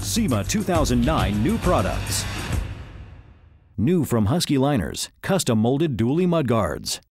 SEMA 2009 new products. New from Husky Liners, custom molded dually mudguards.